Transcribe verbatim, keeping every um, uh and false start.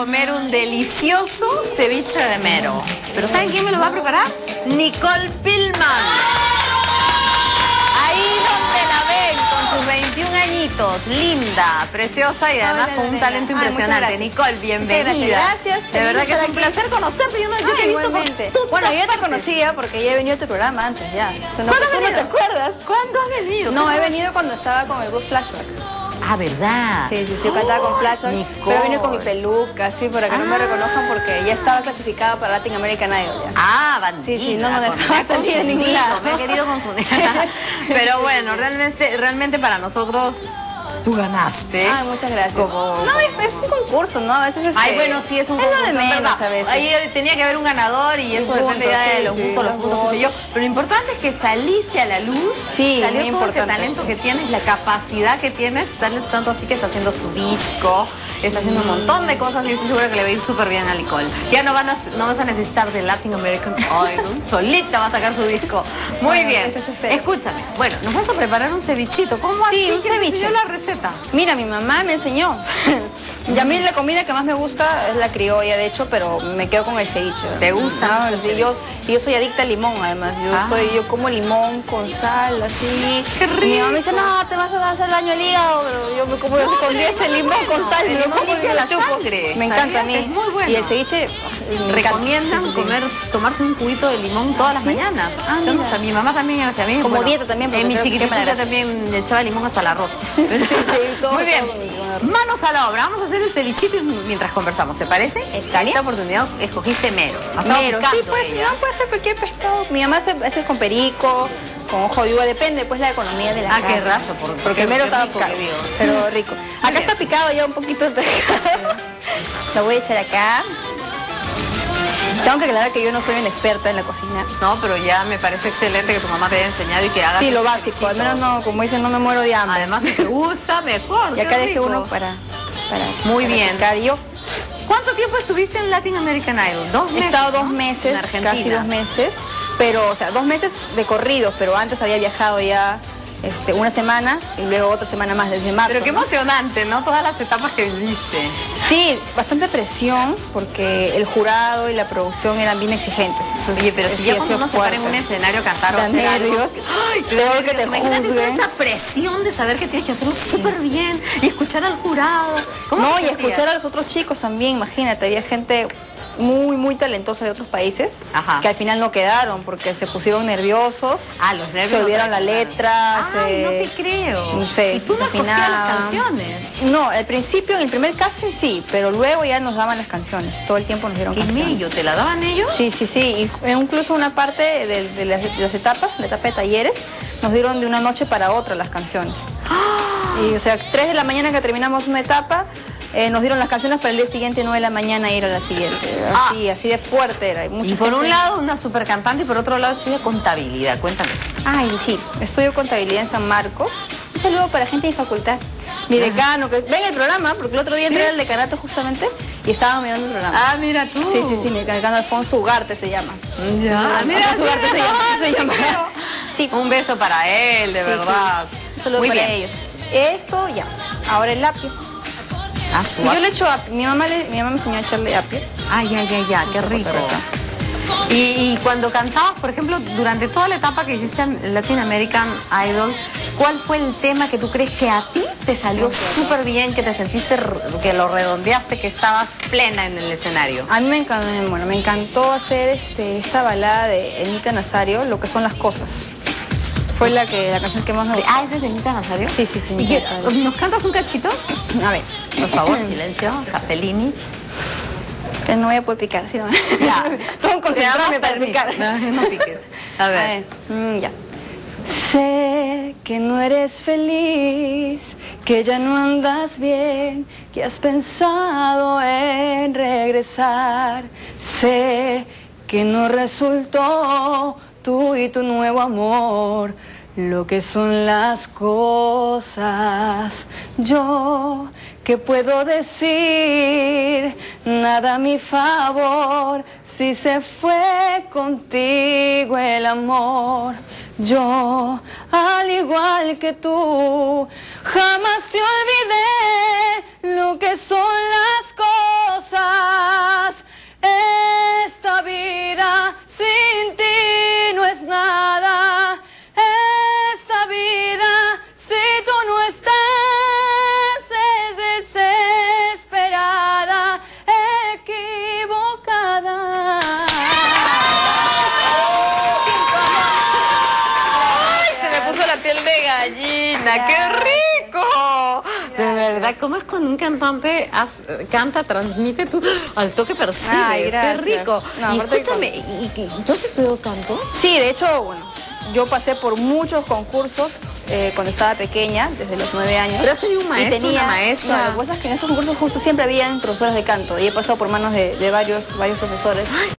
comer un delicioso ceviche de mero. ¿Pero saben quién me lo va a preparar? Nicole Pillman. Ahí donde la ven, con sus veintiún añitos, linda, preciosa y además Hola, con un Lorena. talento Ay, impresionante. Nicole, bienvenida. Gracias. De verdad que es un placer conocerte. Yo, no, yo Ah, te he visto igualmente. por todas Bueno, yo ya te partes. conocía porque ya he venido a tu programa antes ya. ¿Tú no, ¿Cuándo has tú no venido? te acuerdas? ¿Cuándo has venido? No, ¿Qué he tal? venido cuando estaba con el grupo Flashback. Ah, ¿verdad? Sí, sí, sí, yo cantaba con Flashback, Nicole. pero vine con mi peluca, así, para que no me Ah. reconozcan porque ya estaba clasificada para Latin American Idol. Ya. Ah, bandida. Sí, sí, no, no con- dejaba me he salir de ningún confundido, lado. Me he querido confundir. Pero bueno, realmente, realmente para nosotros, tú ganaste. Ay, muchas gracias. Como- No, es, es un concurso, ¿no? A veces es Ay, que- bueno, sí, es un es lo concurso, de en menos verdad. a veces. Ahí tenía que haber un ganador y eso Un depende punto, ya de sí, los sí, gustos, los los puntos, qué sé yo. Pero lo importante es que saliste a la luz, Sí, salió muy todo ese importante, talento sí. que tienes, la capacidad que tienes, tal- tanto así que está haciendo su disco, está haciendo un montón de cosas y yo estoy segura que le va a ir súper bien a Nicole. Ya no, van a, no vas a necesitar de Latin American Idol, solita va a sacar su disco. Muy Bueno, bien. eso se espera. Escúchame, bueno, nos vas a preparar un cevichito. ¿Cómo Sí, así? un ¿Quién te ceviche. enseñó la receta? Mira, mi mamá me enseñó. Y a mí la comida que más me gusta es la criolla, de hecho, pero me quedo con el ceviche. ¿Te gusta No, mucho el sí, yo, y yo soy adicta al limón, además. Yo Ah. soy, yo como limón con sal, así. ¡Qué Y mi mamá me dice, rico! no, te vas a hacer daño al hígado, pero yo me como No, así con pero diez el el limón limón es con bueno. sal, El y lo limón como y limpia lo la chupo. sangre, Me encanta a ¿sabías? mí. Es muy bueno. Y el ceviche me encanta. Recomiendan Sí, sí, sí. comer, tomarse un juguito de limón todas las ¿Sí? mañanas. Ah, Yo no mira. sé, mi mamá también hacia mí. Como dieta también, porque En mi creo que chiquitita quema la grasa. también le echaba limón hasta el arroz. sí, todo, Muy bien. todo con arroz. Manos a la obra. Vamos a hacer el cevichito mientras conversamos, ¿te parece? Está Esta bien. oportunidad escogiste mero. Ha estado Mero, sí, picando pues, ella. no, puede ser cualquier pescado. Mi mamá hace, hace con perico, con ojo de uva, depende pues la economía de la Ah, casa. qué raso, por- Porque porque- el mero qué estaba rico picado, que digo. pero rico. Acá bien. está picado ya un poquito de pescado. Lo voy a echar acá. Tengo que aclarar que yo no soy una experta en la cocina. No, pero ya me parece excelente que tu mamá te haya enseñado y que hagas Sí, lo este básico, al cevichito. menos no, como dicen, no me muero de hambre. Además, si te gusta, mejor. Y qué acá dejé rico. uno para, para Muy para bien. picar yo. ¿Cuánto tiempo estuviste en Latin American Idol? Dos He meses. estado dos ¿no? meses, En Argentina. casi dos meses, pero, o sea, dos meses de corridos, pero antes había viajado ya este, una semana y luego otra semana más desde marzo. Pero qué ¿no? emocionante, ¿no? Todas las etapas que viviste. Sí, bastante presión porque el jurado y la producción eran bien exigentes. Entonces, Oye, pero si sí, ya ha cuando sido uno se para en fuerte. un escenario a cantar o Da hacer algo... nervios. Ay, te da Peor que nervios. te Imagínate toda juzguen. esa presión de saber que tienes que hacerlo súper bien y escuchar al jurado. ¿Cómo No, te y sentías? escuchar a los otros chicos también, imagínate, había gente muy, muy talentosa de otros países Ajá. que al final no quedaron porque se pusieron nerviosos. Ah, los nervios. Se no olvidaron la traicionaron. letra. Ay, se- no te creo. no sé, y tú no escogías las desafinaban. canciones. No, al principio, en el primer casting sí, pero luego ya nos daban las canciones. Todo el tiempo nos dieron ¿Qué canciones. mello? ¿Te la daban ellos? Sí, sí, sí. Y incluso una parte de, de las, de las etapas, la etapa de talleres, nos dieron de una noche para otra las canciones. Y o sea, tres de la mañana que terminamos una etapa, eh, nos dieron las canciones para el día siguiente, nueve de la mañana ir a la siguiente. Así, así de fuerte era. Mucha Y por un gente- lado una super cantante y por otro lado estudia contabilidad. Cuéntame eso. Ay, sí, estudio contabilidad en San Marcos. Un saludo para gente de mi facultad. Mi decano, que ven el programa, porque el otro día entré al decanato justamente y estaba mirando el programa. Ah, mira tú. Sí, sí, sí, mi decano Alfonso Ugarte se llama. Ya, Ah, mira, Alfonso Ugarte se llama. no, se te llama. creo. Sí, Un beso para él, de sí, verdad. sí. Un saludo Muy para bien. ellos. Eso ya. Ahora el apio. Ah, su- Y yo le echo apio. Mi mamá, le, mi mamá me enseñó a echarle apio. Ay, ay, ay, ay, qué rico. Y, y cuando cantabas, por ejemplo, durante toda la etapa que hiciste en Latin American Idol, ¿cuál fue el tema que tú crees que a ti te salió súper bien, que te sentiste, r- que lo redondeaste, que estabas plena en el escenario? A mí me encantó, bueno, me encantó hacer este, esta balada de Anita Nazario, Lo que son las cosas. Fue la que la canción que más me gustó. Ah, ¿ese es de Anita Nazario? Sí, sí, sí, ¿Y Anita qué- Nazario. ¿Nos cantas un cachito? A ver, Por favor, silencio, Capellini. eh, no voy a poder picar, ¿sí? No? Ya. Tengo que Te damos concentrarme para permiso. picar. No, no piques. A A ver. ver, mm, ya. Sé que no eres feliz, que ya no andas bien, que has pensado en regresar. Sé que no resultó tú y tu nuevo amor lo que son las cosas. Yo, ¿qué puedo decir? Nada a mi favor. Si se fue contigo el amor, yo, al igual que tú, jamás te olvidé lo que son las cosas. puso la piel de gallina. Ya. ¡Qué rico! De verdad, ¿cómo es cuando un cantante has- canta, transmite tú al toque percibes? Ay, ¡Qué gracias. rico! No, y aparte escúchame, ¿y, y- ¿tú has estudiado canto? Sí, de hecho, bueno, yo pasé por muchos concursos eh, cuando estaba pequeña, desde los nueve años. ¿Pero has tenido un Y maestro, tenía- una maestra? No, lo que pasa es que en esos concursos justo siempre habían profesores de canto y he pasado por manos de, de varios, varios profesores.